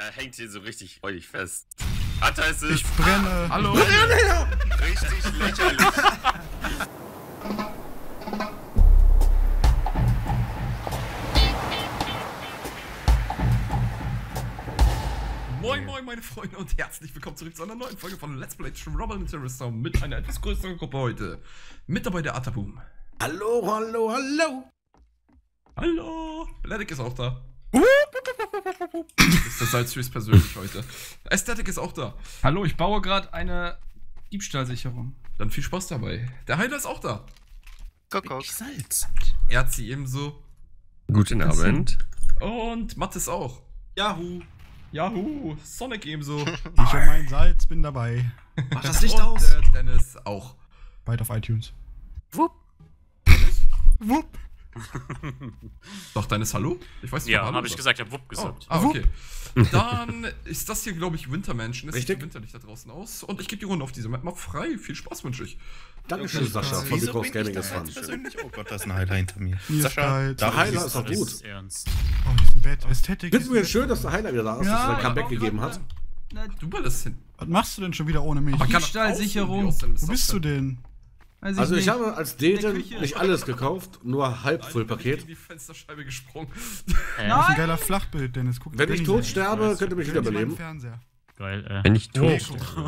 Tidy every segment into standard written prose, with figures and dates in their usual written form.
Er hängt hier so richtig freudig fest. Atta ist es. Ich brenne. Hallo. Richtig lächerlich. Moin moin meine Freunde und herzlich willkommen zurück zu einer neuen Folge von Let's Play Trouble in Terrorist mit einer etwas größeren Gruppe heute. Mit dabei der Ataboom. Hallo, hallo, hallo. Hallo. Athletic ist auch da. Ist das Salzfüß persönlich heute. Aesthetic ist auch da. Hallo, ich baue gerade eine Diebstahlsicherung. Dann viel Spaß dabei. Der Heiler ist auch da. Kuckuck. Salz. Erzi ebenso. Guten Abend. Und Mattes auch. Yahoo. Yahoo. Sonic ebenso. Ich hab mein Salz, bin dabei. Mach das Licht Und aus. der Dennis auch. Bald auf iTunes. Wupp. Wupp. Doch, Dennis, hallo? Ich weiß nicht, Ja, ob habe ich gesagt, ich habe Wupp gesagt. Okay. Dann ist das hier, glaube ich, Winter Mansion. Es Richtig. sieht winterlich da draußen aus. Und ich gebe die Runde auf diese Map mal frei. Viel Spaß wünsche ich. Dankeschön, Sascha, von Wieso Mikros bin ich Gaming das ist jetzt dran. persönlich? Oh Gott, da ist ein Heiler hinter mir. Mir ist kalt. Der Heiler ist doch Das gut. ist ernst. Oh, hier ist ein Bett. Ästhetik. Findest du mir schön, dass der Heiler wieder da ist, dass er ein Comeback gegeben hat? Du ballerst hin. Was machst du denn schon wieder ohne mich? Man kann Diebstahlsicherung. auch aussehen, Wo bist du denn? Also ich habe als Date Küche. nicht alles gekauft, nur halb Ich bin Full-Paket. in die Fensterscheibe gesprungen. Das ist ein geiler Flachbild, Dennis. Guck Wenn ich Danny tot an. sterbe, könnt ihr mich Danny wiederbeleben. meinen Fernseher. Geil, Wenn ich tot.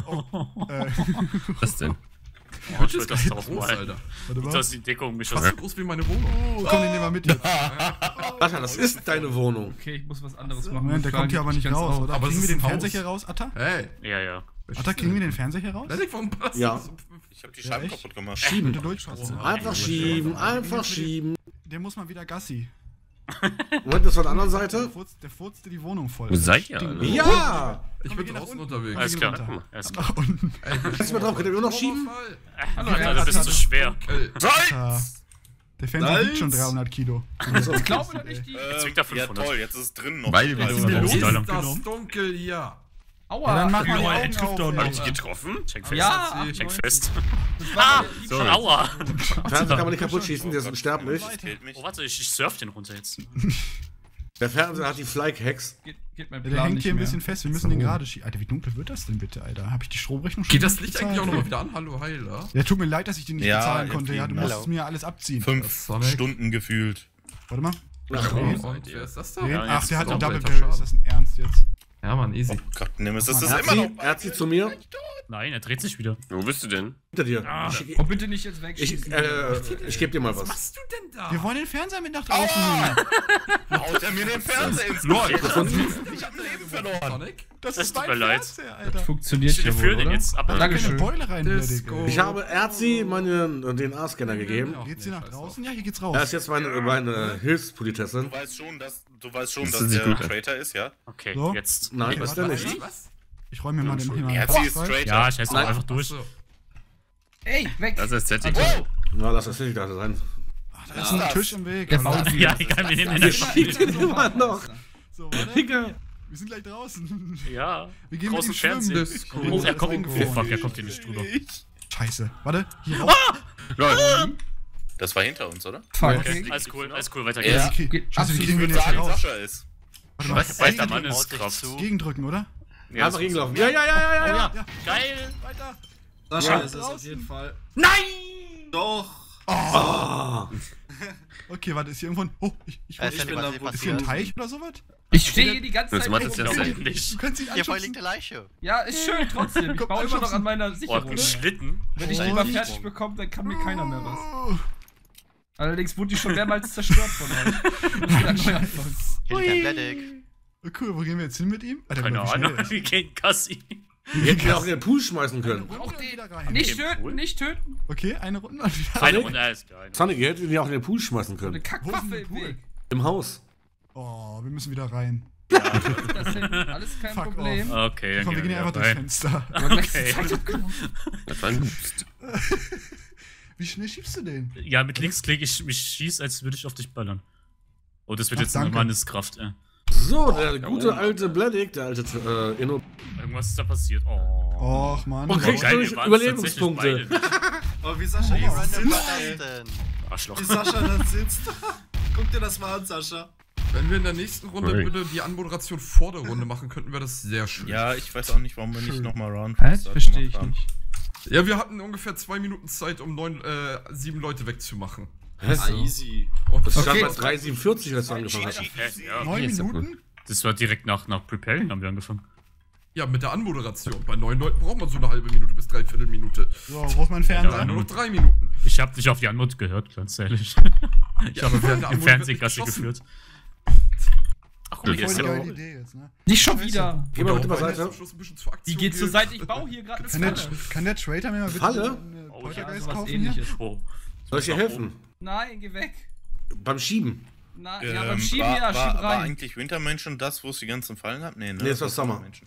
Was denn? ich will das drauf Groß, malen. Alter. Warte mal. Das ist die Deckung mich Fast so groß wie meine Wohnung. Oh, komm, den nehmen wir mit jetzt. Sascha, das ist deine Wohnung. Okay, ich muss was anderes machen. Moment, der kommt hier aber nicht raus, oder? Aber es Kriegen wir ist den ein Fernseher Haus. hier raus, Atta? Hey. Ja, ja. Atta, kriegen wir den Fernseher hier raus? Athletic, warum passt Ja. das? Ich hab die Scheiben echt? kaputt gemacht. Bitte durchpassen. Einfach schieben, einfach schieben. Der muss mal wieder Gassi. Moment, das von der anderen Seite? Der furzte die Wohnung voll. Wo seid ihr Stinkt. alle? Ja! Ich bin draußen unterwegs. Alles klar. runter. Alles klar. Nach unten. Ey, Lass mal drauf, könnt ihr nur noch schieben? Hallo, Alter, du bist zu schwer. Atta. Der Fernseher wiegt schon 300 Kilo. Ich glaube doch nicht die. Jetzt wiegt er Ja 500. toll, jetzt ist es drin noch. Beide Also, wissen wir Ist Ausstellung. das dunkel hier? Aua. Ja, dann mach mal die Lol, Augen trifft auf, doch ey. Hab nicht. ich getroffen? Check fest. Ja, Check fest. Ah, Sorry. Aua. Fernseher kann man nicht kaputt schießen, der ist unsterblich. das killt mich. Oh, warte, ich surf den runter jetzt. Der Fernseher hat die Fly-Hacks. geht mein Der Plan hängt nicht hier ein mehr. bisschen fest. Wir müssen den gerade schieben. Alter, wie dunkel wird das denn bitte, Alter? Habe ich die Stromrechnung schon Geht das Licht bezahlt? eigentlich auch nochmal wieder an? Hallo, Heiler. Ja, tut mir leid, dass ich die nicht Ja, bezahlen jetzt konnte. Ja, du liegen. musst Hallo. mir alles abziehen. 5 Sonic. Stunden gefühlt. Warte mal. Und wer ist das da? Den? Ja, Ach, jetzt der hat einen ist auch Double alter Barrel. Schaden. Ist das ein Ernst jetzt? Ja, Mann, easy. Gott, Nemesis ist Mann, immer noch. Er zieht zu mir. Nein, er dreht sich wieder. Wo bist du denn? Hinter dir. Oh, bitte nicht jetzt Ich wegschießen. geb dir mal Was was. machst du denn da? Wir wollen den Fernseher mit nach draußen nehmen. Haut er mir den Fernseher ins Lol. Gesicht. Ich hab Leben verloren. Sonic? Das Das tut mir leid. Fernseher, Alter. Funktioniert Ich halt ja führe wohl, den oder? jetzt ab. Keine Dankeschön. Beule rein, Disco. Ich habe Erzi meinen DNA-Scanner gegeben. Geht's hier nach draußen? Ja, hier geht's Er raus. ist jetzt meine Hilfspolizistin. Du weißt schon, dass Das der ist nicht gut. Traitor ist, ja? Okay, So? jetzt. Nein, ist er nicht. Was? Ich räume mir mal den hier mal Erzi ist rein. Traitor. Ja, ich heiße Nein. einfach durch. Achso. Ey, weg! Das ist Ästhetik. Na, lass das nicht da sein. Da ist ein Tisch im Weg. Der Hallo. baut Ja, egal, wir nehmen den einfach. Immer noch. So, warte. Wir sind gleich draußen. Ja. Wir gehen mit Draußen ihm schwimmen. Fernsehen. Disco. Oh, er kommt. Oh, eingefroren. fuck, er kommt hier nicht drüber. Scheiße. Warte, hier raus. Lol. Das war hinter uns, oder? Fuck. Okay, alles cool, weiter Ja. geht's. Okay. Also, wie Ich kriegen wir würde den jetzt hier sagen, raus? Sascha ist. Warte mal. Weiß der Gegendrücken. Mann ist Kraft. Gegendrücken, oder? Ja, Einfach gegenlaufen. Ja, ja, ja, ja, ja. ja. Ja. Geil. Weiter. Sascha Ja. ist es auf jeden Fall. Nein! Doch! Ah. Okay, warte, ist hier irgendwo ein... Oh, ich Ich bin da ist hier ein Teich oder sowas? Ich stehe hier die ganze Das Zeit. macht es ja rum. Sinn. Du Nicht. kannst ihn Hier vorne anschubsen. liegt eine Leiche. Ja, ist schön trotzdem. Ich Kommt baue immer noch anschubsen. an meiner Oh, Sicherung. geschnitten. Wenn ich die Oh. mal fertig bekomme, dann kann mir keiner mehr was. Allerdings wurde die schon mehrmals zerstört von euch. Muss wieder neu anfangen. Hier liegt ein Bledek. Oh, cool, wo gehen wir jetzt hin mit ihm? Alter, Keine wie schnell Ahnung, er ist. wir gehen Kassi. Wir hätten ihn auch in den Pool schmeißen können. Auch den wieder rein. Nicht Okay, töten, cool. nicht töten. Okay, eine Runde und wieder. Eine Runde, ist geil. Sonic, ihr hättet ihn ja auch in den Pool schmeißen Eine können. Kackwaffe im Pool? Weg. Im Haus. Oh, wir müssen wieder rein. Das sind alles kein Fuck Problem. Okay, dann Komm, wir gehen wir einfach durchs rein. Fenster. Okay. Das war ein Boost. Wie schnell schiebst du den? Ja, mit Linksklick, ich schieß, als würde ich auf dich ballern. Oh, das wird Ach, jetzt eine danke. Manneskraft, ey. So, der gute alte Bledig, der alte Inno. Irgendwas ist da passiert. Oh. Och, Mann. Und kriegst Geil, durch wir waren's Überlebenspunkte. tatsächlich beide. Oh, wie Sascha hier Was sitzt, war ey. das denn? Arschloch. Wie Sascha da sitzt. Guck dir das mal an, Sascha. Wenn wir in der nächsten Runde bitte die Anmoderation vor der Runde machen, könnten wir das sehr schön. Ja, ich weiß auch nicht, warum wir nicht nochmal Round Das verstehe ich nicht. Ja, wir hatten ungefähr 2 Minuten Zeit, um 7 Leute wegzumachen. Easy. Das stand Okay. bei 3,47, als du angefangen hast. Ja, 9 ist doch Minuten? das war direkt nach Propellen haben wir angefangen. Ja, mit der Anmoderation. Bei 9 Leuten braucht man so eine halbe Minute bis 3/4 Minute. So, wo ist mein Fernseher? Dann nur noch 3 Minuten. Ich habe dich auf die Anmut gehört, ganz ehrlich. Ich Ja, aber habe während der im Anmod Fernsehgasse wird geschossen. geführt. Ach, guck Voll mal, hier die ist der geile Idee jetzt, ne? Nicht schon wieder. Geh mal bitte Weil beiseite. zum Schluss ein bisschen zur Aktion Die geht zur geht. Seite. Ich baue hier gerade eine Falle. Kann der Trader mir mal bitte Falle? einen Oh, Poltergeist sowas kaufen hier? ähnliches. Oh. Soll ich dir helfen? Nein, geh weg. Beim Schieben. Na, ja, beim Schieben ja, war schieb rein. eigentlich Wintermenschen das, wo es die ganzen Fallen gab? Nee, ne? Nee, es war Summer. Sommermenschen.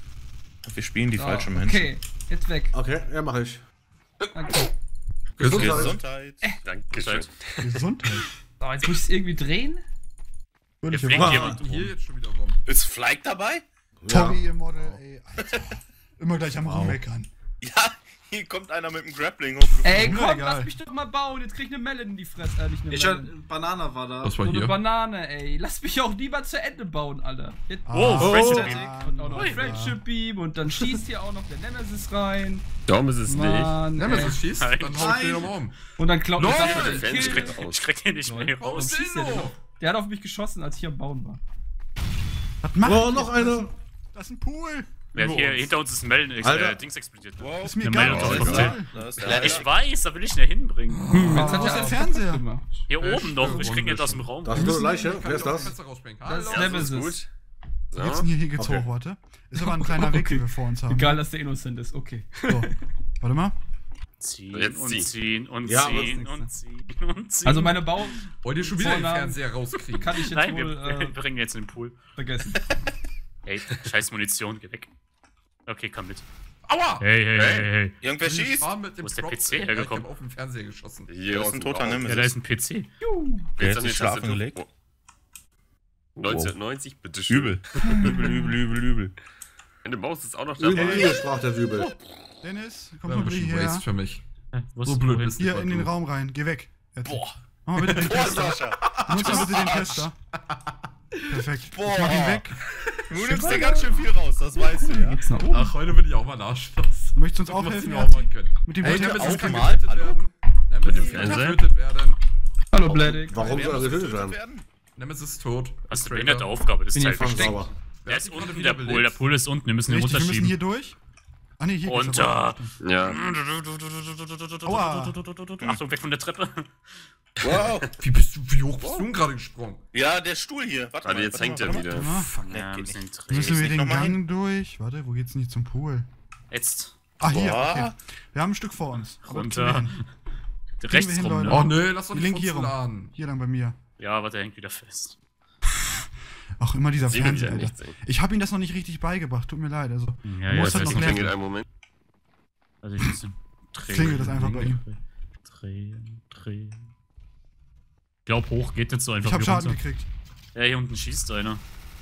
Wir spielen die So, falschen Menschen. Okay, jetzt weg. Okay, ja, mache ich. Danke. Gesundheit. Gesundheit. Dankeschön. Gesundheit. So, jetzt muss ich es irgendwie drehen. Würde ich fliegt ja jemand Hier rum. jetzt schon wieder rum. Ist Flyke dabei? Tommy, ihr Model, ey, Alter. Immer gleich am Rummeckern. Ja, hier kommt einer mit dem Grappling Ey, Mir komm, egal. lass mich doch mal bauen. Jetzt krieg ich eine Melon in die Fresse. Nicht eine Ich Melon. schon, Banana war da. Das war So eine hier. Banane, ey. Lass mich auch lieber zu Ende bauen, Alter. Jetzt Oh, Friendship Beam. und auch noch ein Friendship Beam und dann schießt hier auch noch der Nemesis rein. Darum ist es nicht. Mann, Ja, wenn ey. es schießt, Nein. dann hau ich den nochmal um. Und dann klaut Nein! mir Sascha den Fans Kill. schreckt aus. Ich krieg den nicht mehr Warum raus. ist schießt der der denn noch? noch? Der hat auf mich geschossen, als ich am Bauen war. Was macht Oh, ihr? noch eine. Das ist ein Pool. Ja, hier hinter uns ist ein Melden, Alter. Dings explodiert. Wow. Ist mir Eine egal. Meldung was auf ihr dem sagt. Da ist Ja, der ich weiß, da will ich ihn hinbringen. Jetzt hat Wo ist er der Fernseher? gemacht. Hier Wer oben noch, ich krieg Runde nicht aus schon. dem Raum. Das ist nur eine Leiche. Kann Wer ich ist aus dem das? Fenster rausspringen. Das ist Hallo. Nemesis. So. Jetzt hier geht's hoch, warte. Ist aber ein kleiner Weg, den wir vor uns haben. Egal, dass der innocent ist, okay. So. Warte mal. Ziehen Jetzt und ziehen. ziehen und Ja, aber ziehen und ziehen und ziehen. Also meine Bau Wollt ihr schon wieder den Vornamen. Fernseher rauskriegen? kann ich jetzt Nein, wohl wir bringen jetzt in den Pool. vergessen. Hey, scheiß Munition, geh weg. Okay, komm mit. Aua! Hey, hey, hey, hey. Irgendwer Ich schießt? war mit dem Wo ist der Prop- PC Ja, hergekommen? Ich hab auf den Fernseher geschossen. Hier Da ist aus ein dem toter Raum. Ja, da Nemesis. ist ein PC. Der Jetzt hat an sich die schlafen Tastatur. gelegt. Oh. 1990, bitteschön. Übel. Übel. Meine Maus ist auch noch Übel, dabei. übel, sprach der Wübel. Dennis, komm Das war mal ein bitte bisschen hierher. Waste für mich. Wo So ist blöd du bist Hier du. in den Raum rein. Geh weg. Jetzt. Boah. Mach mal bitte den Boah, Tester. Sascha. Nutz mal bitte den Tester. Perfekt. Ich Boah. mach ihn weg. Du nimmst dir ganz schön viel raus, das weißt du, ja? Geht's nach oben? Ach, heute bin ich auch mal ein Arschloch. Möchtest du uns auch Was helfen? wir auch machen können. Mit dem Ey, Hotel Nemesis kann mal? getötet Hallo? werden. Nemesis kann Fernseher? getötet werden. Hallo, Bledick. Warum soll er getötet werden? Nemesis ist tot. Was ist Traitor. eine behinderte Aufgabe? Das Bin hier zeigt mich. versteckt. Sauber. Der hat ist sich gerade unten, wieder der Pool. belebt. Der Pool ist unten, wir müssen den Richtig, wir müssen runterschieben. hier durch. Ah ne, hier geht's Runter. aber. Ja. Aua. Achtung, weg von der Treppe. Wow. Wie hoch bist du denn gerade gesprungen? Ja, der Stuhl hier. Warte Warte, jetzt hängt er wieder. Warte mal. Fuck, Ja, geht müssen nicht. den Müssen wir nicht den noch mal Gang durch? Warte, wo geht's nicht zum Pool? Jetzt. Ah, hier, Boah. okay. Wir haben ein Stück vor uns. Wo kriegen wir Runter. hin? Rechts hin, rum, Leute? ne? Oh ne, lass doch Die die Link hier Furzel rum. an. Hier lang bei mir. Ja, aber der hängt wieder fest. Ach, immer dieser Sieht Fernseher, ja Alter. nichts, ey. Ich habe ihm das noch nicht richtig beigebracht, tut mir leid. Also, Ja, Muss jetzt das weiß noch ich lernen? nicht. Klingelt einen Moment. Also ich muss den Klingelt das einfach bei ihm. Drehen. Ich glaub, hoch geht jetzt so einfach ich habe hier Schaden runter. gekriegt. Ja, hier unten schießt einer.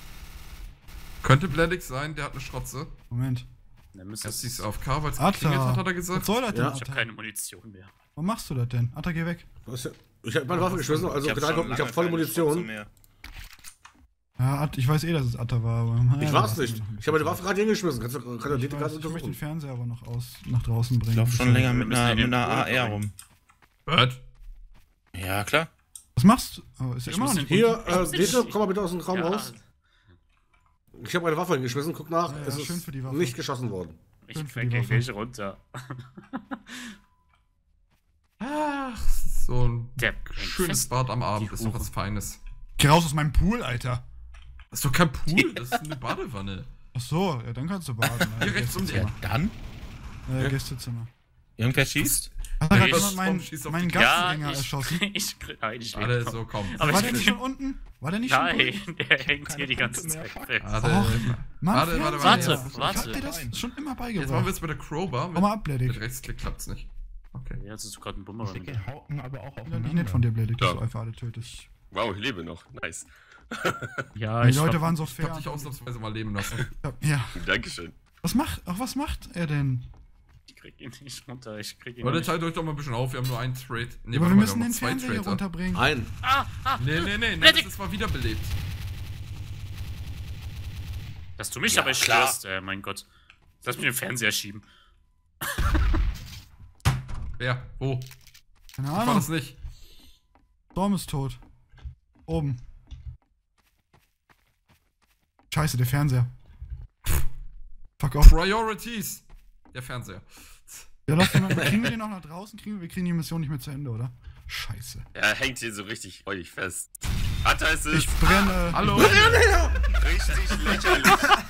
Könnte Bledick sein, der hat eine Schrotze. Moment. Nemesis. Erst ist auf K, weil es geklingelt hat, Atta. hat er Was gesagt. soll das denn, Ja. Ich habe Atta? keine Munition mehr. Warum machst du das denn? Atta, geh weg. Ich hab meine Waffe geschmissen, also hab gedacht, schon ich lange hab volle keine Schrotze Munition. mehr. Ja, ich weiß eh, dass es Atta war, aber... Ich war's nicht. Ich habe meine Waffe gerade hingeschmissen. Kannst du Ich, gerade weiß, ich möchte den untersuchen? Fernseher aber noch nach draußen bringen. Ich lauf schon länger mit müssen in den einer Pool AR rum. Was? Ja, klar. Was machst du? Oh, ist ja Ich immer noch muss nicht... den- Hier, Ich- Dete, komm mal bitte aus dem Raum Ja, raus. Ich habe meine Waffe hingeschmissen, guck nach. Ja, ja, Es schön für die ist Waffe. nicht geschossen worden. ich Schön für die gehe Waffe. gleich runter. Ach, so ein Der schönes fest. Bad am Abend Die ist doch Hure. was Feines. Geh raus aus meinem Pool, Alter. Das ist doch kein Pool, das ist eine Badewanne. Ach so, ja, dann kannst du baden. Hier rechts um die Ecke. Dann? Gästezimmer. Irgendwer schießt? Hat da Ich- gerade jemand meinen schießt auf meinen die- Gastgänger erschossen? Nein, ich Warte, lebe so noch. komm. Aber War ich der nicht schon unten? War der nicht schon Nein, durch? der hängt hier die ganze Zeit fest. Warte, Och, Mann, Warte, Fernseher. warte, Ich warte. hab dir das schon immer jetzt machen wir beigebracht. jetzt bei der Crowbar. Komm mal ab, Mit Bledig. Rechtsklick klappt's nicht. Okay. Ja, jetzt hast du gerade einen Bumerang. Hauten aber auch Ja, nicht nett von dir, Bledig, dass Ja. du einfach alle tötest. Wow, ich lebe noch. Nice. Ja, Die ich Leute hab- waren so Ich hab fair. dich ausnahmsweise mal leben lassen. Ja. Dankeschön. Was macht er denn? Ich krieg ihn nicht runter, ich krieg ihn Leute, nicht. teilt euch doch mal ein bisschen auf, wir haben nur einen Trade. Nee, Aber warte wir mal, müssen haben den noch zwei Fernseher hier Trader. runterbringen. Ein. Nee, das ist mal wiederbelebt. Dass du mich Ja, aber klar. störst, mein Gott. Lass mich den Fernseher schieben. Wer? Wo? Keine War Ahnung. das nicht? Storm ist tot. Oben. Scheiße, der Fernseher. Fuck off. Priorities. Der Fernseher. Ja, lass den mal. Kriegen wir den noch nach draußen? Wir kriegen die Mission nicht mehr zu Ende, oder? Scheiße. Er hängt hier so richtig freudig fest. Atta ist es. Ich brenne. Hallo? Richtig lächerlich.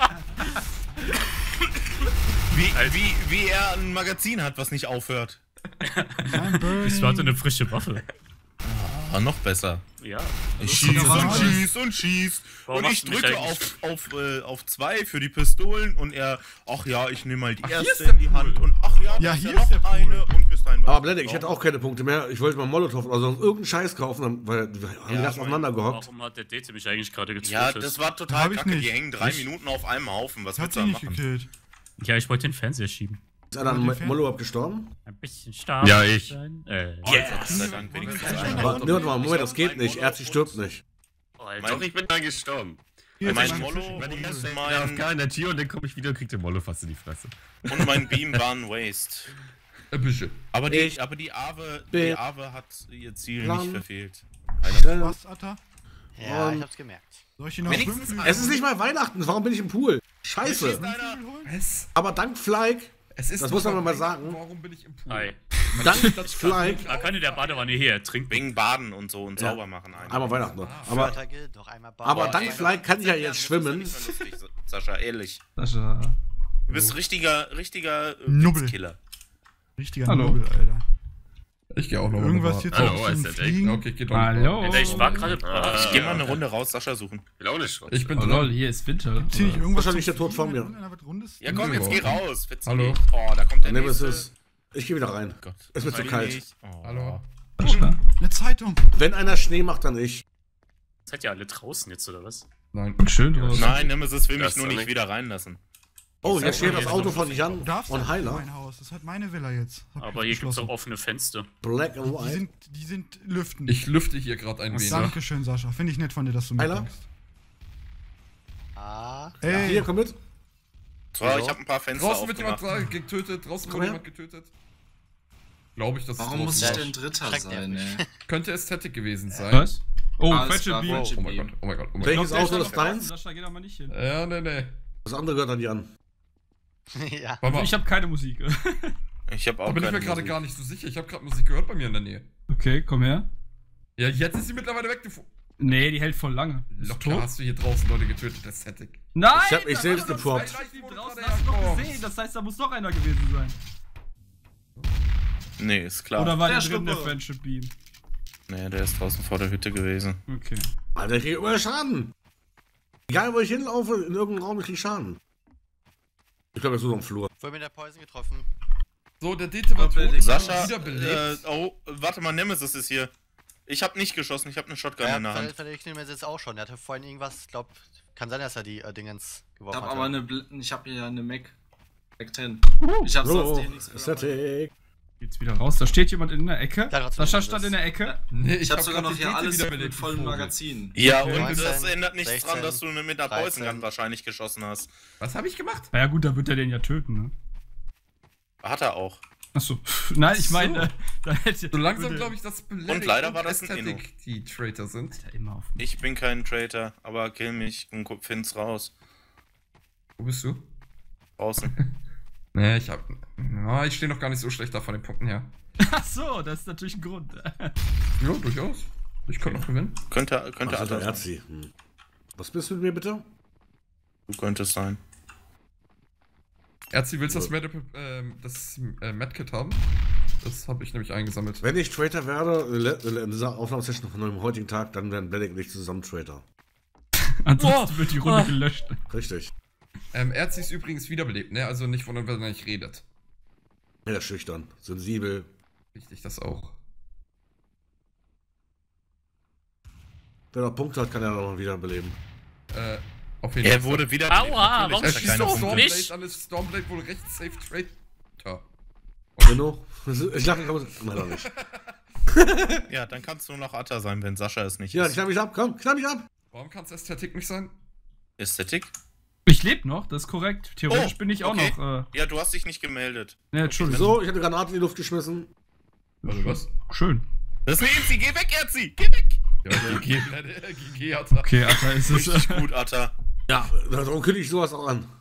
Wie er ein Magazin hat, was nicht aufhört. I'm burning. Ich warte eine frische Waffe. Ah, noch besser. Ja. Ich ist schieß doch und alles. schieß und schieß. Warum Und ich machst du mich drücke eigentlich- auf 2 für die Pistolen und er, ach ja, ich nehme mal die hier ist erste der in die Pool. Hand und ach ja, Ja, da hier ja ist der noch Pool. eine und bis dahin. Aber Blende, ich hätte auch keine Punkte mehr. Ich wollte mal Molotow oder sonst irgendeinen Scheiß kaufen, weil wir haben die ganzen aufeinander gehockt. Warum hat der Dete mich eigentlich gerade getötet? Ja, das war Hab total ich kacke. nicht. Die hängen 3 Ich- Minuten auf einem Haufen. Was Hat willst du sie da nicht machen? gekillt. Ja, ich wollte den Fernseher schieben. Ist einer an Molotow gestorben? Ein bisschen stark. Ja, ich. Sein. Gott sei Dank, wenigstens Wollen wir- einer. Aber, nee, warte mal, Moment, das geht nicht. Erzi stirbt nicht. Oh, Alter. Doch, ich bin da gestorben. Hier Mein ist mein Mollo Wenn ich und erst der mein, AFK in der Tür und dann komme ich wieder und krieg den Mollo fast in die Fresse. und mein Beam waren Waste. Ein bisschen. Aber Ich die Ave bin- hat ihr Ziel Plan. nicht verfehlt. Was, Atta? Ja, ich hab's gemerkt. Soll ich ihn noch Wenigstens schwimmen? Es ist nicht mal Weihnachten, warum bin ich im Pool? Scheiße. Aber dank Flyke, Es ist Das muss man nicht mal sagen. Warum bin ich im Pool? Hi. dank Flyke, Da kann in der Badewanne her, trinken. Wegen Baden und so und sauber machen einen. einmal Weihnachten noch. Aber, Tage, doch einmal aber bauen. dank Flyke kann ich ja jetzt schwimmen. Das ist nicht so lustig, Sascha, ehrlich. Sascha. Du bist richtiger Nubbel. Witzkiller. Richtiger Hallo. Nubbel, Alter. Ich geh auch noch Irgendwas hier Hallo, zum ist der Fliegen. Okay, geht doch. Hallo. Alter, ich war gerade. Ich geh mal eine Runde raus, Sascha suchen. Will auch nicht Schrott. Ich bin Oh lol, dran. hier ist Winter. Zieh nicht irgendwas Wahrscheinlich zum der Tod vor Fliegen, mir. irgendeiner was Rundes? Ja komm, jetzt geh raus. Verzieh Hallo. dich. Oh, da kommt der Nimm es nächste. es. Ich gehe wieder rein. Gott. Ist mir zu Weiß kalt. nicht. Oh. Hallo. Sascha. Eine Zeitung. Wenn einer Schnee macht, dann ich. Seid ihr alle draußen jetzt, oder was? Nein. Und schön draußen. Nein, Nemesis will mich Das nur doch nicht nicht. wieder reinlassen. Oh, jetzt steht mal, das hier Auto ist von noch Jan Du darfst und nicht in Heiler. mein Haus. Das ist halt meine Villa jetzt. Hab Aber ich hier gibt's beschlossen. auch offene Fenster. Black and Die White. sind lüften. Ich lüfte hier gerade ein wenig. Dankeschön, Sascha. Finde ich nett von dir, dass du Heiler? mitdenkst. Ah, Ey, Hier, komm mit. So, ich habe ein paar Fenster Draußen wird jemand aufgemacht. getötet. Draußen Komm wurde her. jemand getötet. Glaube ich, dass warum es muss ich draußen denn Dritter Schreckt sein, nervig. ey? Könnte Ästhetik gewesen sein. Was? Oh, Alles Friendship klar, Beam. Friendship Oh mein Gott, oh mein Gott, oh mein Welches Gott. Auto ist deins? Sascha, geh da mal nicht hin. Ja, nee. Das andere gehört an Jan. Ja. Warte mal, Ich habe keine Musik. Ich habe auch da bin ich keine mir gerade Musik. gar nicht so sicher. Ich habe gerade Musik gehört bei mir in der Nähe. Okay, komm her. Ja, jetzt ist sie mittlerweile weg. Nee, die hält voll lange. Ist Locker tot? hast du hier draußen Leute getötet, Ästhetik. Nein! Ich hab mich da selbst waren noch geproppt. zwei Leichen draußen, hast du doch gesehen. Das heißt, da muss noch einer gewesen sein. Nee, ist klar. Oder war der Der drin, der Schnuppe. Friendship Beam? Nee, der ist draußen vor der Hütte gewesen. Okay. Alter, ich krieg überall Schaden. Egal, wo ich hinlaufe, in irgendeinem Raum, ich krieg Schaden. Ich glaube, jetzt nur noch am Flur. Wurde mit der Poison getroffen. So, der Dete war tot. Sascha, Wiederbelebt. oh, warte mal, Nemesis ist hier. Ich habe nicht geschossen, ich habe eine Shotgun in der Hand. Ich nehme jetzt auch schon. Der hatte vorhin irgendwas, glaub, kann sein, dass er die Dingens Ich geworfen hab hat. aber ich hab hier eine Mac 10. Ich hab sonst So, hier nichts mehr dabei. Ästhetik. Geht's wieder raus. Da steht jemand in der Ecke. Da hat's Sascha wieder stand das. in der Ecke. Nee, Ich hab sogar grad noch den hier Dete alles mit wiederbelebt, vollem Vogel. Magazin. Ja, Okay. und das 19, ändert nichts 16, dran, dass du mit der 13. Poison Gun wahrscheinlich geschossen hast. Was habe ich gemacht? Na ja gut, da wird er den ja töten, ne? Hat er auch. Achso. Nein, ich So. meine, da hätte So langsam würde- glaube ich, dass Black Und leider war das ein Ästhetik die Traitor sind. Alter, immer auf. Ich bin kein Traitor, aber kill mich und find's raus. Wo bist du? Draußen. Nee, ich stehe noch gar nicht so schlecht da von den Punkten her. Achso, das ist natürlich ein Grund. Ja, durchaus. Ich könnte noch gewinnen. Könnte Ach, das ist Atta der sein. Erzi. Was bist du mit mir, bitte? Du könntest sein. Erzi, willst du das Medkit haben? Das habe ich nämlich eingesammelt. Wenn ich Traitor werde, in dieser Aufnahmesession von dem heutigen Tag, dann werden Blending und ich zusammen Traitor. Ansonsten wird die Runde gelöscht. Richtig. Erzi ist übrigens wiederbelebt, ne? Also nicht wundern, wenn er nicht redet. Ja, der ist schüchtern, sensibel. Wichtig, das auch. Wenn er Punkte hat, kann er noch mal wiederbeleben. Auf jeden Er wurde wieder. Aua, warum Er schießt schießt du auf auf Stormblade mich? an, ist Stormblade wohl recht safe Traitor. Benno? Ich lache kaputt. Nein, doch nicht. Ja, dann kannst du nur noch Atta sein, wenn Sascha es nicht Ja, ist. knapp mich ab, komm, knapp mich ab. Warum kann es Ästhetik nicht sein? Ästhetik? Ich lebe noch, das ist korrekt. Theoretisch Oh, bin ich auch okay. noch. Ja, du hast dich nicht gemeldet. Ne, Entschuldigung. So, ich hatte Granate in die Luft geschmissen. Warte, was? Schön. Das ist eine Inzi, geh weg, Erzi! Geh weg! Ja, GG hat er. Okay, Alter, ist es. Richtig gut, Atta. Ja, darum kündige ich sowas auch an.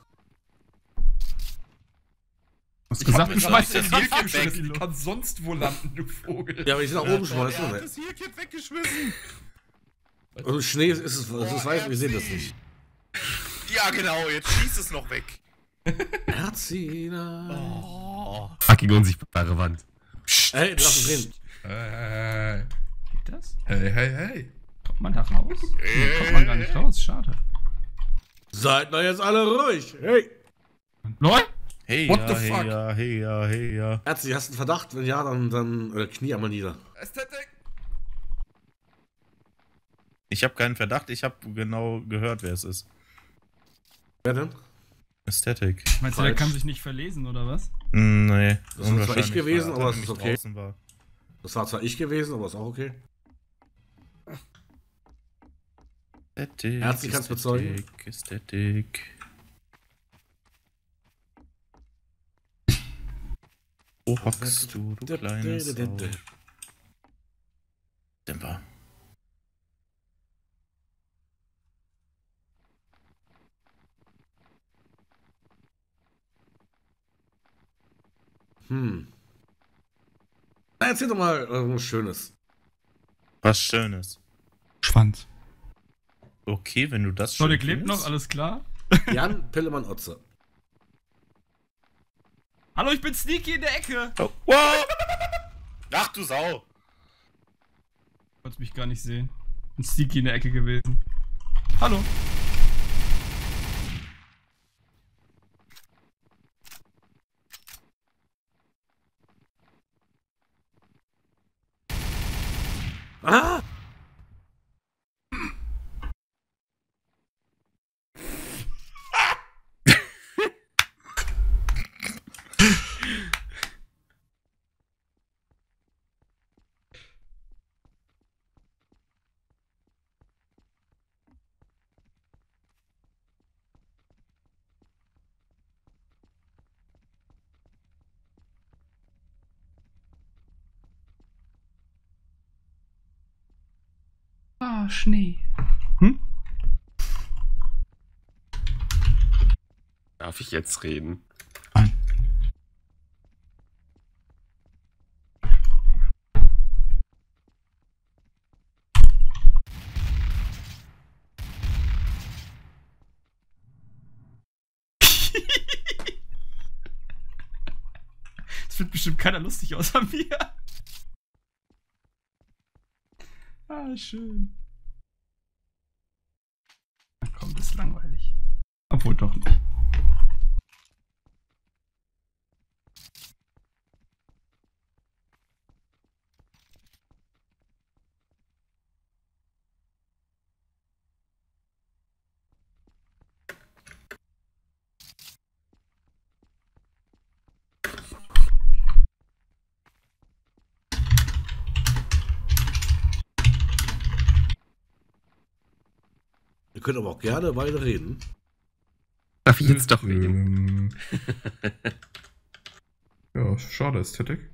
Hast Ich gesagt, hab du schmeißt das den Heelkit Kampf weg. Die kann sonst wo landen, du Vogel. Ja, aber ich bin nach oben schmeißen. Er hat das Heelkit weggeschmissen. Also Schnee ist es weiß, wir sehen das nicht. Ja, genau, jetzt schieß es noch weg. Erzina. Oh. Fucking unsichtbare Wand. Hey, lass uns reden. Hey, Geht das? hey. Kommt man da raus? Nee, kommt man gar nicht raus, schade. Seid mal jetzt alle ruhig. Hey. LOL! Hey, What ja, the hey, fuck? ja, hey, ja, hey, ja. Erzi, hast du einen Verdacht? Wenn ja, dann knie einmal nieder. Ästhetik! Ich habe keinen Verdacht, ich habe genau gehört, wer es ist. Wer denn? Ästhetik. Meinst du, der Falsch. kann sich nicht verlesen, oder was? Nee. Das ist zwar unwahrscheinlich, ich gewesen, weil aber er es ist nämlich okay. draußen war. Das war zwar ich gewesen, aber ist auch okay. Ästhetik, Ärzte kannst bezeugen. Ästhetik. Wo hockst du, du kleines Sau? Dämper. Na, erzähl doch mal was Schönes. Was Schönes. Schwanz. Okay, wenn du das schon Sonic lebt findest. noch, alles klar? Jan Pillemann Otze. Hallo, ich bin Sneaky in der Ecke! Oh, wow. Ach du Sau. Wolltest mich gar nicht sehen. Bin Sneaky in der Ecke gewesen. Hallo. Ah! Ah, Schnee. Darf ich jetzt reden? Das wird bestimmt keiner lustig außer mir. Ah, schön. Ach komm, das ist langweilig. Obwohl doch nicht. Ihr könnt aber auch gerne weiter reden. Darf ich jetzt doch reden? Ja, schade, Ästhetik.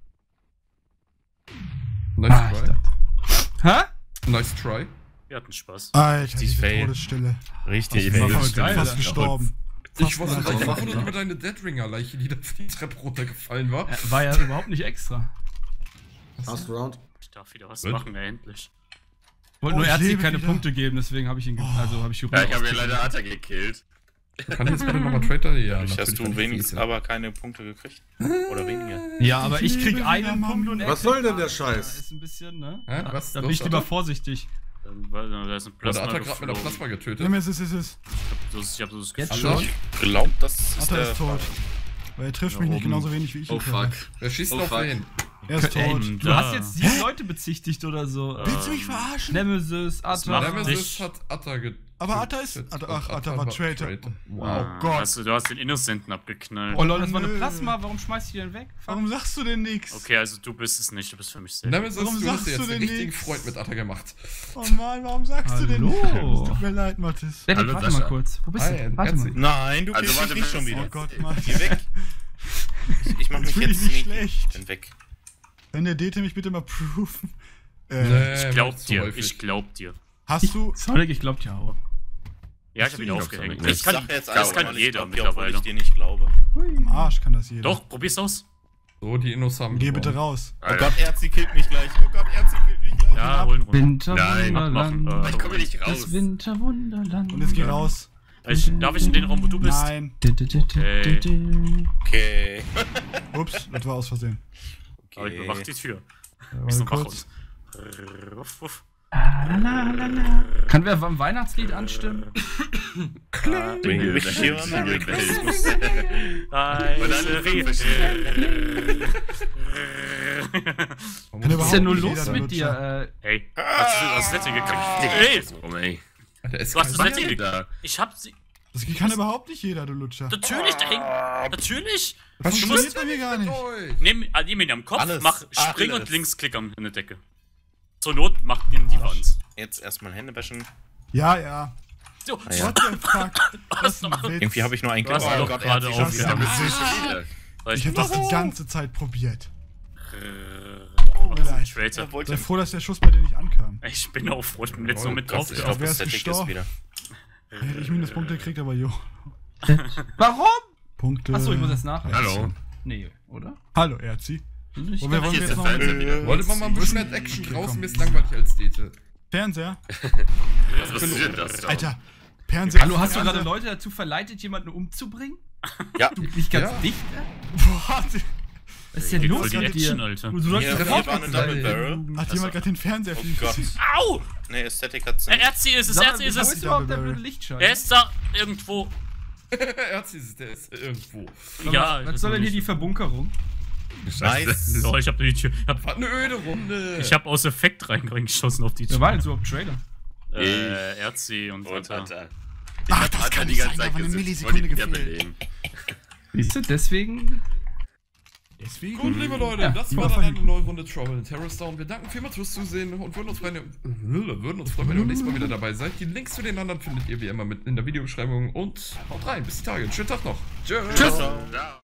Nice ich try. dachte. Hä? Nice try. Wir hatten Spaß. Alter, Richtig diese fail. Todesstille. Richtig, Das war fail. voll geil. Fast Alter. gestorben. Ich war so Fast gleich gestorben. verwundert über deine Deadringer-Leiche, die da die Treppe runtergefallen war. War ja überhaupt nicht extra. Last Round. Ich darf wieder was Was? machen, endlich. Ich wollte nur ich Erzi lebe keine wieder. Punkte geben, deswegen habe ich ihn habe ich Ja, ich habe ja ausgeschrieben. leider Atta gekillt. Kann ich jetzt bitte nochmal Trader? Ja, Dadurch hast natürlich, du wenn ich wenigstens vergesse. aber keine Punkte gekriegt. Oder weniger. Ja, aber ich krieg lebe einen wieder, Punkt und er Was kriegt soll denn der einen. Scheiß? Das ist ein bisschen, ne? Hä? Da, Was? da Los, bin ich lieber Alter? vorsichtig. Da ist ein Oder Plasma Atta gerade mit der geflogen. Plasma getötet. Nemesis ist es. Ich hab so das Jetzt Gefühl, schon? Ich glaube, das ist Atta der ist tot. Weil er trifft mich nicht genauso wenig wie ich ihn Oh fuck. treffe. Wer schießt Oh, auf fuck. wen? Er ist Ey, tot. du Da. hast jetzt 7 Leute bezichtigt oder so. Willst du mich verarschen? Nemesis, macht Atta. Nemesis dich- hat Atta getötet. Aber Atta ist. Ach, Atta war Traitor. Wow. Oh Gott. Also, du hast den Innocenten abgeknallt. Oh lol, das war eine nö. Plasma, warum schmeißt du die denn weg? Warum sagst du denn nichts? Okay, also du bist es nicht, du bist für mich selbst. Nemesis, Warum du hast sagst dir du jetzt einen denn richtigen nix? Freund mit Atta gemacht. Oh Mann, warum sagst du denn Hallo. nichts? Es tut mir leid, Mathis. Derek, Hallo, warte Sascha. mal kurz. Wo bist Hi, du? Warte mal. Herzlich. Nein, du Also, bist warte, nicht schon oh wieder. Oh Gott, Mathis. Geh weg. Ich mach Jetzt mich fühl jetzt ich mich sneaky. schlecht. Bin weg. Kann der Dete mich bitte mal proofen? Ich glaub macht zu dir, häufig. ich glaub dir. Hast du. Sonic, ich glaub dir auch. Ja, ich hab ihn glaub's aufgehängt. doch nicht. Das kann, sag jetzt das einfach kann mal, ich jeder glaub dir, obwohl mittlerweile. ich dir nicht glaube. Am Arsch kann das jeder. Doch, probier's aus. So, die Innos haben Geh gewonnen. bitte raus. Oh Gott, Erzi killt mich gleich. Oh Gott, Erzi killt mich gleich. Ja, holen runter. Winterwunderland. Nein, Ich komme nicht raus. Das Winterwunderland. Und jetzt geh raus. Darf ich in den Raum, wo du bist? Nein. Okay. Ups, das war aus Versehen. Aber ich bewache die Tür. Warte Ist noch wach kurz. aus. Ruff, ruff. Kann wer ein Weihnahtslied anstimmen? Jingle Wish you Bells, a Merry Jingle Bells. Christmas. Und alle fünf Kann Was ist denn nur überhaupt los jeder mit Lutscher. dir? Hey, hast du das Setting gekriegt? Hey, Oh, ey. Der ist du hast das kein- Setting gekriegt. Da. Ich hab sie. Das kann überhaupt nicht jeder, du Lutscher. Natürlich, da hängt. Natürlich. Was Das Du funktioniert musst- bei mir gar nicht. euch? Nimm ihn am Kopf, Alles. mach Spring Alles. und Linksklick an der Decke. Zur Not macht ihn die Wand. Jetzt erstmal Hände waschen. Ja, ja. So, Ah, ja. What the fuck? Das ist ein Witz. Irgendwie habe ich nur einen Du hast Klick. doch gerade Erzi, auch schon wieder. wieder. Ja. Wieder. Ich hab das die ganze Zeit probiert. Was ist ein leid. Traitor? Er wollte Sei froh, dass der Schuss bei dir nicht ankam. Ich bin auch froh, ich bin jetzt Oh noch mit Gott, drauf. Ich Ja, glaube, wer das ist Setting ist gestorben? wieder. Hätte ich Minuspunkte gekriegt, aber jo. Warum? Punkte. Achso, ich muss jetzt nachher. Hallo. Nee, oder? Hallo, Erzi. Ich Wo wir wollen Hier wir ist jetzt der noch Fernseher wieder. Wollte man mal ein bisschen Müssen- mehr Action Okay, draußen, komm. mir ist langweilig als Dete. Fernseher? Was passiert das da? Alter, Fernseher. Hallo, hast du Fernseher. gerade Leute dazu verleitet, jemanden umzubringen? Ja. Du bist ganz Ja. dicht, Boah, Was ist denn Geht los voll die mit Action, dir? Alter. Du sollst Hier, doch hier war eine Double Barrel. hat jemand gerade den Fernseher Oh fliegen Gott. lassen? Au! Nee, Ästhetik hat's nicht. Erzi ist es, Sag mal, Erzi ist wo es. ist überhaupt der Double blöde Lichtschein? Er ist da irgendwo. Erzi ist der ist irgendwo. Ja, Was soll denn hier die Verbunkerung? Nice. Oh, ich hab die Tür. War eine öde Runde. Ich hab aus Effekt reingeschossen auf die Wer war Tür. denn so auf Trailer? Erzi und Und Atta. Atta. Ach, das kann nicht sein, da war eine Millisekunde gefehlt. Siehst du, deswegen. Deswegen. Gut, liebe Leute, Ja, das war dann eine neue Runde Trouble in Terrorist Down. Wir danken vielmals fürs Zusehen und würden uns freuen, wenn ihr nächstes Mal wieder dabei seid. Die Links zu den anderen findet ihr wie immer mit in der Videobeschreibung und haut rein. Bis die Tage. Schönen Tag noch. Tschüss. Ciao.